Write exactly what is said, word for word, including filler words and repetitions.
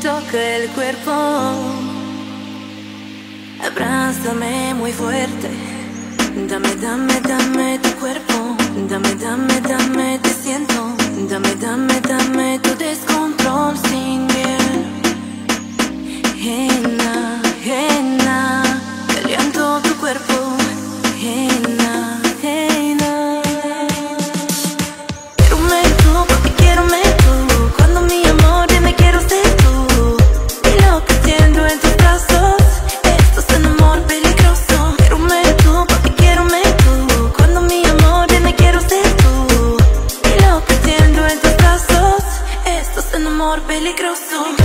toca el cuerpo, abrázame muy fuerte. Dame, dame, dame tu cuerpo. Dame, dame, dame, te siento. Dame, dame, dame tu descontrol sin miel. Henna, henna, caliento tu cuerpo. Henna, henna. Quierome tú, porque quierome tú. Cuando mi amor me quiero ser tú. Y lo que siento en tus brazos, esto es un amor peligroso. Quierome tú, porque quierome tú. Cuando mi amor me quiero ser tú. Y lo que siento en tus brazos, esto es un amor peligroso.